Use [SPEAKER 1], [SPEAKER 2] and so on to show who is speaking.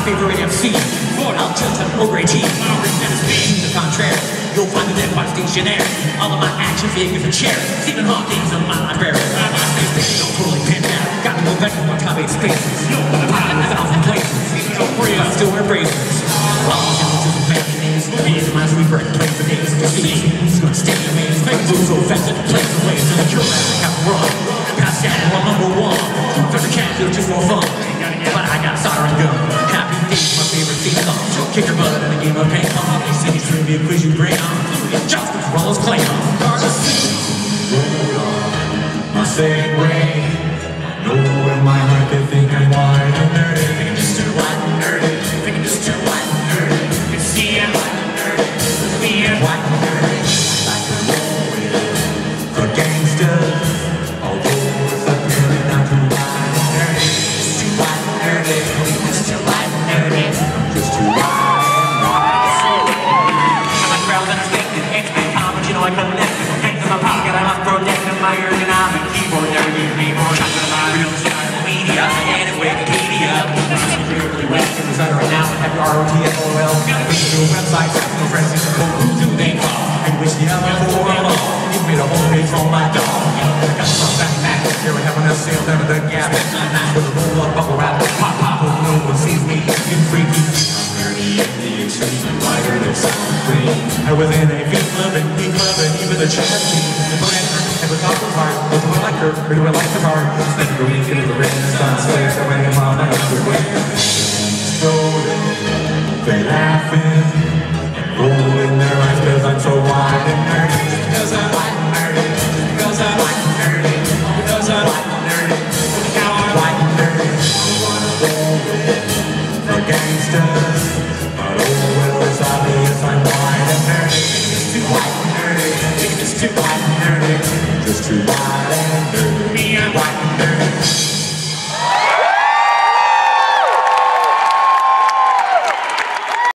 [SPEAKER 1] favorite MC. I'll just have no great team. To the contrary, you'll find that quite stationary. All of my action figures are cherry. Stephen Hawking's in my library. My space station, I'm totally pinned out. Got to go back to my top 8 spaces. I'm out in 1,000 places. I still wear bracelets. All challenges and magazines. These are my sweet break plays the days of the seas. It's gonna stay amazing. Things move so fast that the place away. So you're like have to run. Past that, I'm number one. For the cat, it's just more fun. But I got a siren gun. Happy Days, my favorite theme song. Kick your butt in a game of ping pong. These cities trivia quiz you bring on. Just for all those Klingons.
[SPEAKER 2] Roll on my Segway. Know in my heart they think I'm wide and nerdy.
[SPEAKER 1] Thinking just too white and nerdy. Thinking just too white and nerdy. It's seeing white and nerdy. It's being white and nerdy.
[SPEAKER 2] Like a roll with the gangsters. Although it's a nerdy, not too wide and nerdy.
[SPEAKER 1] Just too white and nerdy. Just too white and nerdy.
[SPEAKER 2] Just too wide and nerdy.
[SPEAKER 1] I'm a crowd unexpected. X-Men comics, you know I connect. Hands in my pocket, I must protect my ergonomic keyboard. Never use keyboard. Real style media and Wikipedia. Clearly Western designer right now. Have your ROTFOL. New website, no friends, who do they call?
[SPEAKER 2] I wish the other for all. You made a homepage for my dog. I got some back. Here we're having a sale down at the gas. With a roll up, buckle wrap, pop, hope no one sees me. Get freaky. I'm nerdy in the extreme, lighter than something. I was in a beat club and even the jazz team. And with all the heart, with the like her, we were like the car. Then the week into the Renaissance place, I went in my underwear. Strolling, they laughing, and rolling their eyes 'cause I'm so wide and nerdy.